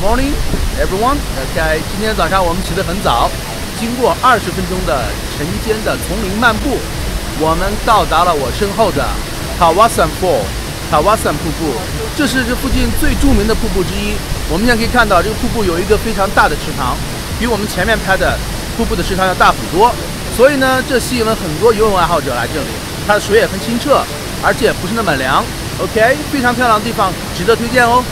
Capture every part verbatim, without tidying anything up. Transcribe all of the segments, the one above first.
morning, everyone. OK， 今天早上我们起得很早，经过二十分钟的晨间的丛林漫步，我们到达了我身后的 Kawasan Fall， Kawasan 瀑布。这是这附近最著名的瀑布之一。我们现在可以看到，这个瀑布有一个非常大的池塘，比我们前面拍的瀑布的池塘要大很多。所以呢，这吸引了很多游泳爱好者来这里。它的水也很清澈，而且不是那么凉。OK， 非常漂亮的地方，值得推荐哦。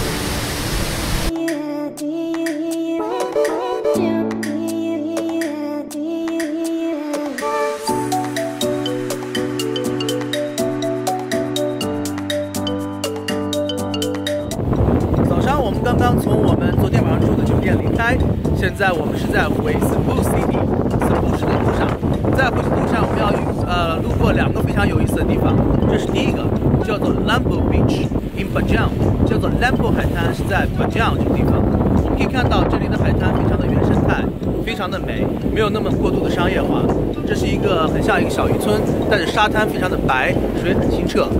刚刚从我们昨天晚上住的酒店离开，现在我们是在回 Cebu City 斯布市的路上。在回去的路上，我们要呃路过两个非常有意思的地方。这是第一个，叫做 Lampu Beach in Bajang， 叫做 Lampu 海滩，是在 Bajang 这个地方。我们可以看到这里的海滩非常的原生态，非常的美，没有那么过度的商业化。这是一个很像一个小渔村，但是沙滩非常的白，水很清澈。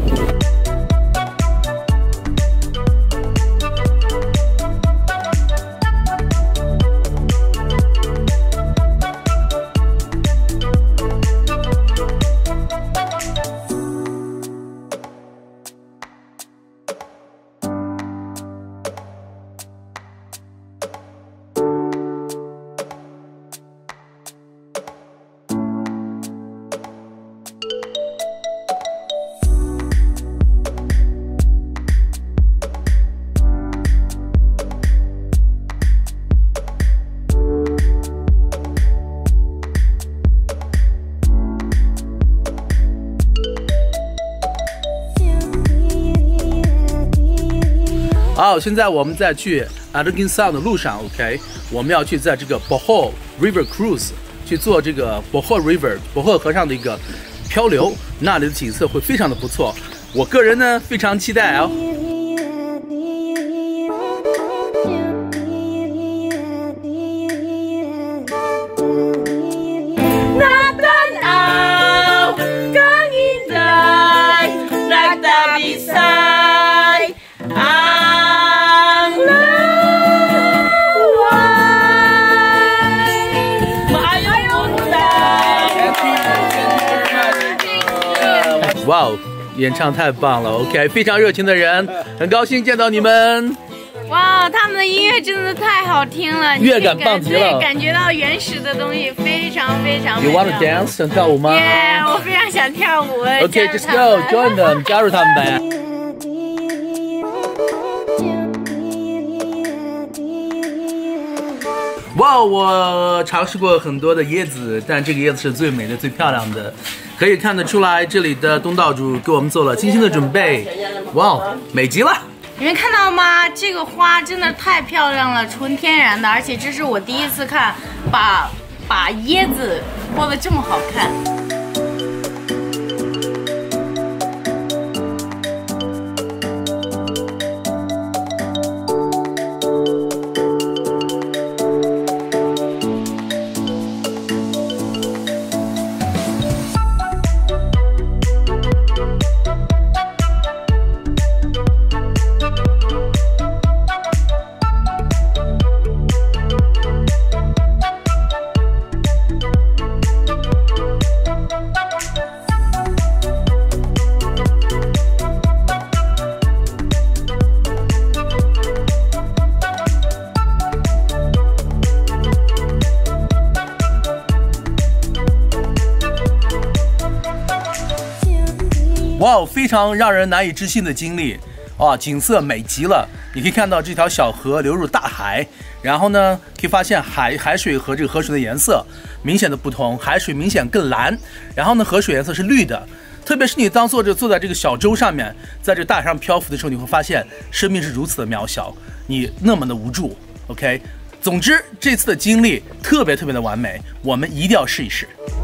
好，现在我们在去 Arkansas 的路上 ，OK， 我们要去在这个 Bohol River Cruise 去做这个 Bohol River 博霍河上的一个漂流，那里的景色会非常的不错。我个人呢非常期待哦。哇哦，演唱太棒了 ！OK， 非常热情的人，很高兴见到你们。 哇，他们的音乐真的太好听了， 乐感棒极了， 感觉到原始的东西，非常非常。 You wanna dance？ 想跳舞吗 ？Yeah， 我非常想跳舞。 OK，just go，join them， 加入他们呗。哇，我尝试过很多的椰子，但这个椰子是最美的、最漂亮的。可以看得出来，这里的东道主给我们做了精心的准备。哇，美极了！ 你们看到吗？这个花真的太漂亮了，纯天然的，而且这是我第一次看，把把椰子播得这么好看。 哇，非常让人难以置信的经历啊！景色美极了，你可以看到这条小河流入大海，然后呢，可以发现海海水和这个河水的颜色明显的不同，海水明显更蓝，然后呢，河水颜色是绿的。特别是你当坐着坐在这个小舟上面，在这大海上漂浮的时候，你会发现生命是如此的渺小，你那么的无助。OK， 总之这次的经历特别特别的完美，我们一定要试一试。